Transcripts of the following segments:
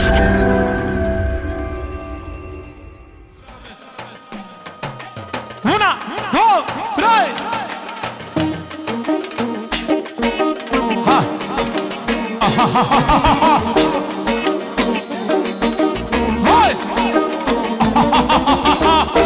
Una, două, trei! Ha! Ha, ha, ha, ha, ha, ha! Hai! Ha, ha, ha, ha, ha, ha!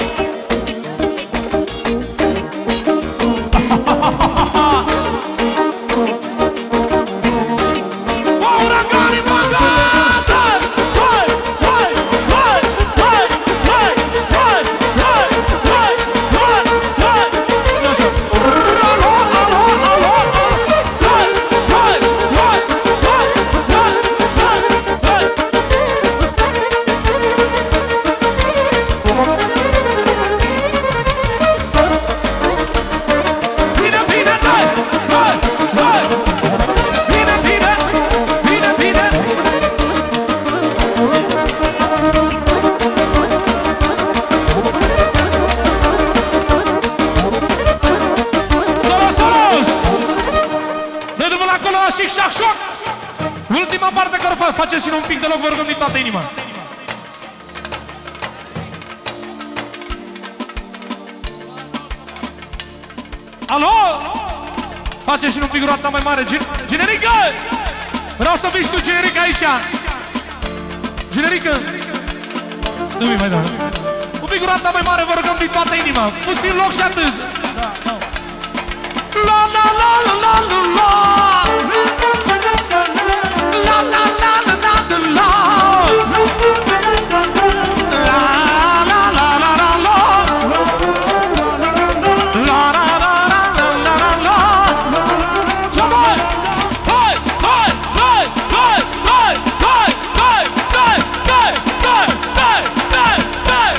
Ultima parte care o faceți și un pic de loc, vă rugăm din toată inima. Alo? Faceți și un pic roata mai mare. Generică! Vreau să vii și tu, generică, aici. Generică! Nu-mi mai da. Un pic roata mai mare, vă rugăm din toată inima. Puțin loc și atât. La la la la la la la. La la la la la la la. La la la la la la. La la la la la la la. Hai! Hai! Hai! Hai! Hai! Hai! Hai! Hai! Hai! Hai! Hai!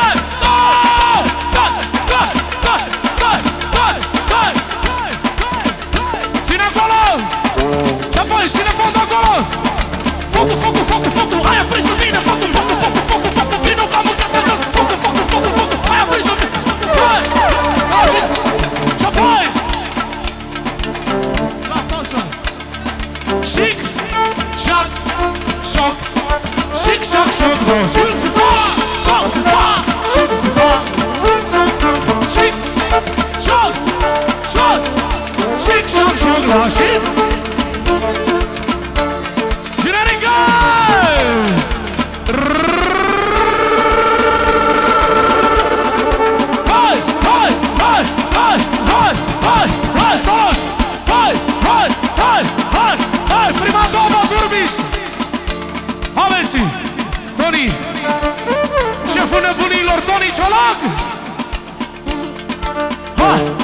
Ține acolo! Și apoi ține fondul acolo! Focul, focul, focul, focul! Hai aprins în mine! Focul, focul, focul, focul, focul! Vino ca mâncat de jur! Focul, focul, focul, focul! Hai aprins în mine! Hai! Hai! Și apoi! Lasă așa! Chic! Șac! Șoc! Chic, șac, șoc! Chic, șoc! Chic, șoc! Chic, șoc! Șoc! Chic, șoc, șoc! Chic! Generică! Hai! Hai! Hai! Hai! Hai! Hai! Hai! Sos! Hai! Hai! Hai! Hai! Hai! Prima două Gurbis! Aveți! Toni! Șeful nebunilor, Toni Ciolac! Hai!